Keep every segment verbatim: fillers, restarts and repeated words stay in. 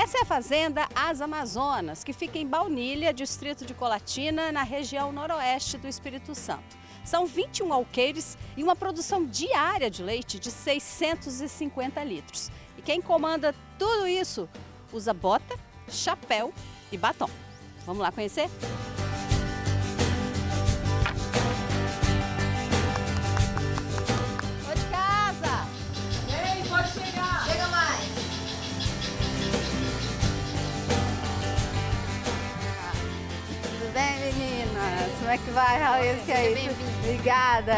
Essa é a fazenda As Amazonas, que fica em Baunilha, distrito de Colatina, na região noroeste do Espírito Santo. São vinte e um alqueires e uma produção diária de leite de seiscentos e cinquenta litros. E quem comanda tudo isso usa bota, chapéu e batom. Vamos lá conhecer? Tô de casa! Ei, pode chegar! Chega mais! Tudo bem, meninas? Como é que vai, Raíssa? Obrigada!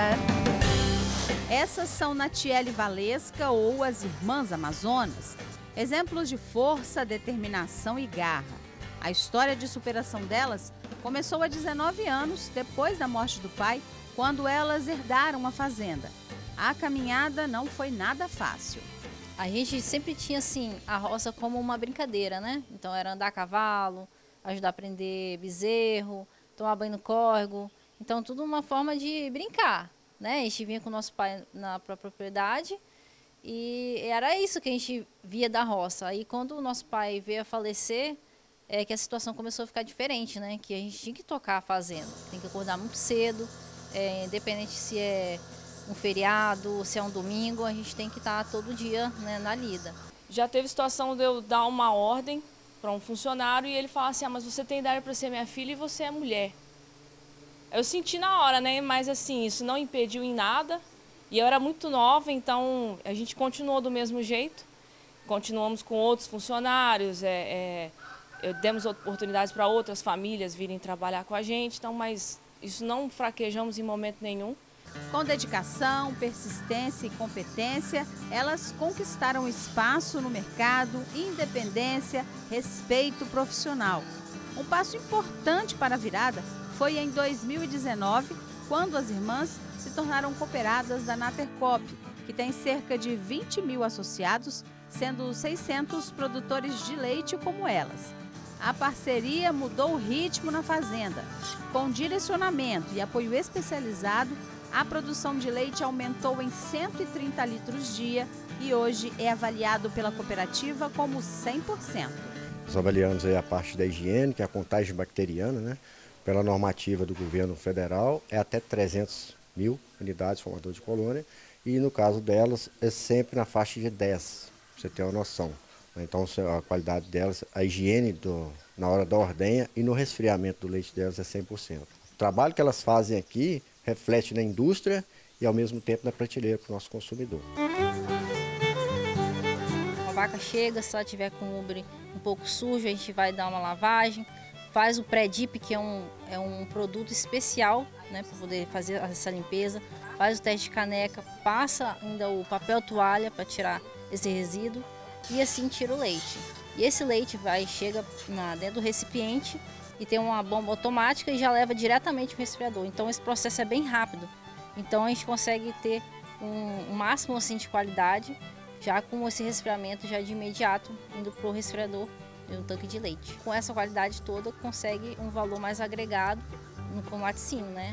Essas são Natiele Valesca ou as Irmãs Amazonas. Exemplos de força, determinação e garra. A história de superação delas começou há dezenove anos, depois da morte do pai, quando elas herdaram a fazenda. A caminhada não foi nada fácil. A gente sempre tinha assim a roça como uma brincadeira, né? Então era andar a cavalo, ajudar a prender bezerro, tomar banho no córrego. Então tudo uma forma de brincar, né? A gente vinha com o nosso pai na própria propriedade e era isso que a gente via da roça. Aí quando o nosso pai veio a falecer, é que a situação começou a ficar diferente, né? Que a gente tinha que tocar a fazenda, tem que acordar muito cedo, é, independente se é um feriado, se é um domingo, a gente tem que estar todo dia, né, na lida. Já teve situação de eu dar uma ordem para um funcionário e ele falar assim, ah, mas você tem idade para ser minha filha e você é mulher. Eu senti na hora, né? Mas assim, isso não impediu em nada. E eu era muito nova, então a gente continuou do mesmo jeito. Continuamos com outros funcionários, é, é, demos oportunidades para outras famílias virem trabalhar com a gente, então, mas isso não fraquejamos em momento nenhum. Com dedicação, persistência e competência, elas conquistaram espaço no mercado, independência, respeito profissional. Um passo importante para a virada foi em dois mil e dezenove, quando as irmãs se tornaram cooperadas da Natercoop, que tem cerca de vinte mil associados, sendo seiscentos produtores de leite como elas. A parceria mudou o ritmo na fazenda. Com direcionamento e apoio especializado, a produção de leite aumentou em cento e trinta litros dia e hoje é avaliado pela cooperativa como cem por cento. Nós avaliamos aí a parte da higiene, que é a contagem bacteriana, né? Pela normativa do governo federal, é até trezentos mil unidades formadoras de colônia, e no caso delas é sempre na faixa de dez, para você ter uma noção. Então a qualidade delas, a higiene do, na hora da ordenha e no resfriamento do leite delas é cem por cento. O trabalho que elas fazem aqui reflete na indústria e ao mesmo tempo na prateleira para o nosso consumidor. A vaca chega, se ela tiver com o ubre um pouco sujo, a gente vai dar uma lavagem, faz o pré-dip, que é um, é um produto especial, né, para poder fazer essa limpeza, faz o teste de caneca, passa ainda o papel toalha para tirar esse resíduo e assim tira o leite. E esse leite vai, chega na, dentro do recipiente e tem uma bomba automática e já leva diretamente para o resfriador. Então esse processo é bem rápido. Então a gente consegue ter um, um máximo assim, de qualidade, já com esse resfriamento já de imediato indo para o resfriador e um tanque de leite. Com essa qualidade toda consegue um valor mais agregado no laticínio, né?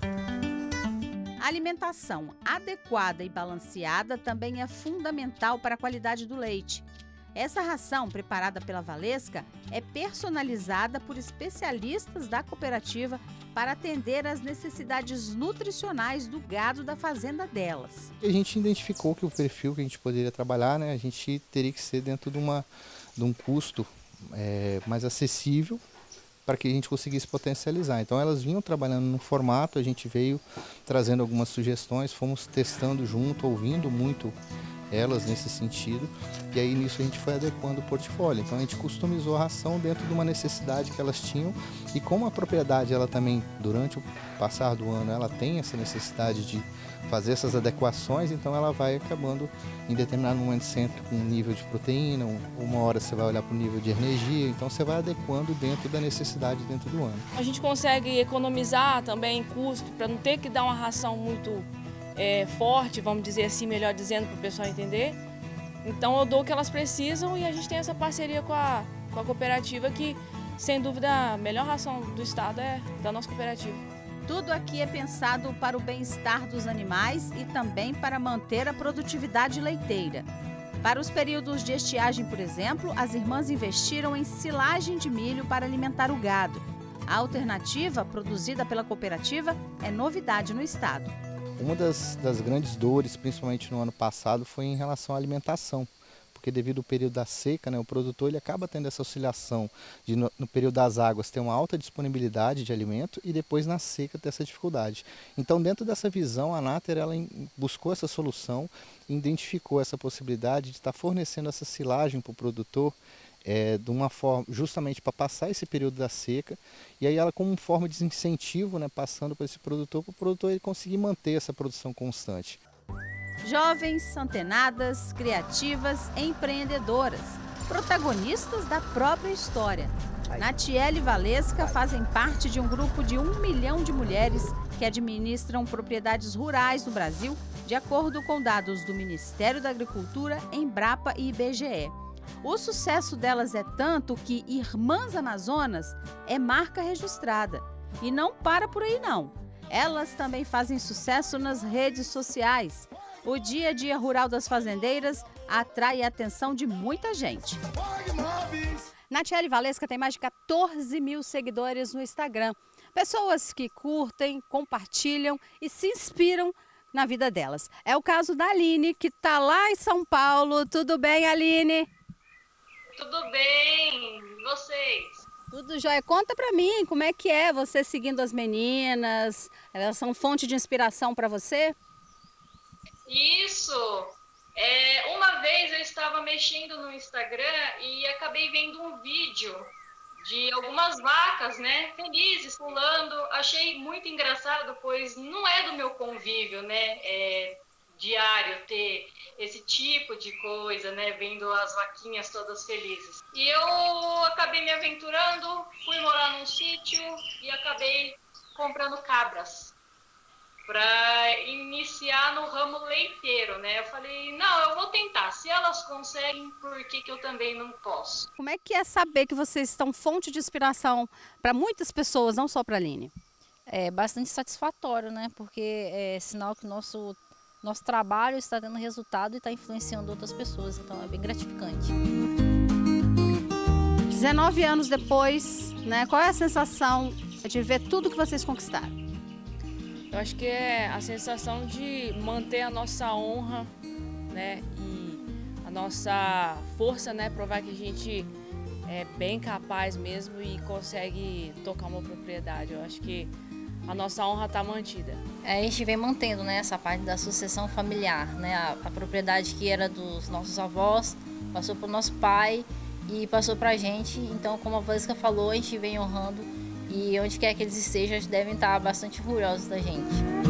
A alimentação adequada e balanceada também é fundamental para a qualidade do leite. Essa ração, preparada pela Valesca, é personalizada por especialistas da cooperativa para atender às necessidades nutricionais do gado da fazenda delas. A gente identificou que o perfil que a gente poderia trabalhar, né, a gente teria que ser dentro de, uma, de um custo é, mais acessível para que a gente conseguisse potencializar. Então elas vinham trabalhando no formato, a gente veio trazendo algumas sugestões, fomos testando junto, ouvindo muito elas nesse sentido, e aí nisso a gente foi adequando o portfólio. Então a gente customizou a ração dentro de uma necessidade que elas tinham, e como a propriedade ela também, durante o passar do ano, ela tem essa necessidade de fazer essas adequações, então ela vai acabando em determinado momento sempre com um nível de proteína, uma hora você vai olhar para o nível de energia, então você vai adequando dentro da necessidade dentro do ano. A gente consegue economizar também custo para não ter que dar uma ração muito É, forte, vamos dizer assim, melhor dizendo, para o pessoal entender. Então eu dou o que elas precisam e a gente tem essa parceria com a, com a cooperativa que, sem dúvida, a melhor ração do estado é da nossa cooperativa. Tudo aqui é pensado para o bem-estar dos animais e também para manter a produtividade leiteira. Para os períodos de estiagem, por exemplo, as irmãs investiram em silagem de milho para alimentar o gado. A alternativa, produzida pela cooperativa, é novidade no estado. Uma das, das grandes dores, principalmente no ano passado, foi em relação à alimentação. Porque devido ao período da seca, né, o produtor ele acaba tendo essa oscilação de no, no período das águas ter uma alta disponibilidade de alimento e depois na seca ter essa dificuldade. Então, dentro dessa visão, a Nater ela buscou essa solução, identificou essa possibilidade de estar fornecendo essa silagem para o produtor é, de uma forma justamente para passar esse período da seca, e aí ela como forma de incentivo, né, passando para esse produtor, para o produtor ele conseguir manter essa produção constante. Jovens, antenadas, criativas, empreendedoras, protagonistas da própria história. Natiele e Valesca fazem parte de um grupo de um milhão de mulheres que administram propriedades rurais no Brasil, de acordo com dados do Ministério da Agricultura, Embrapa e I B G E. O sucesso delas é tanto que Irmãs Amazonas é marca registrada. E não para por aí não. Elas também fazem sucesso nas redes sociais. O Dia a Dia Rural das Fazendeiras atrai a atenção de muita gente. Natiele Valesca tem mais de quatorze mil seguidores no Instagram. Pessoas que curtem, compartilham e se inspiram na vida delas. É o caso da Aline, que está lá em São Paulo. Tudo bem, Aline? Tudo bem, e vocês? Tudo jóia. Conta pra mim, como é que é você seguindo as meninas? Elas são fonte de inspiração para você? Isso! É, uma vez eu estava mexendo no Instagram e acabei vendo um vídeo de algumas vacas, né, felizes, pulando. Achei muito engraçado, pois não é do meu convívio, né, é, diário ter esse tipo de coisa, né, vendo as vaquinhas todas felizes. E eu acabei me aventurando, fui morar num sítio e acabei comprando cabras para iniciar no ramo leiteiro, né? Eu falei, não, eu vou tentar. Se elas conseguem, por que que eu também não posso? Como é que é saber que vocês estão fonte de inspiração para muitas pessoas, não só para a Aline? É bastante satisfatório, né? Porque é sinal que nosso nosso trabalho está dando resultado e está influenciando outras pessoas. Então é bem gratificante. dezenove anos depois, né? Qual é a sensação de ver tudo que vocês conquistaram? Eu acho que é a sensação de manter a nossa honra, né, e a nossa força, né, provar que a gente é bem capaz mesmo e consegue tocar uma propriedade. Eu acho que a nossa honra está mantida. É, a gente vem mantendo, né, essa parte da sucessão familiar, né, a, a propriedade que era dos nossos avós, passou para o nosso pai e passou para a gente. Então, como a Valesca falou, a gente vem honrando. E onde quer que eles estejam, eles devem estar bastante orgulhosos da gente.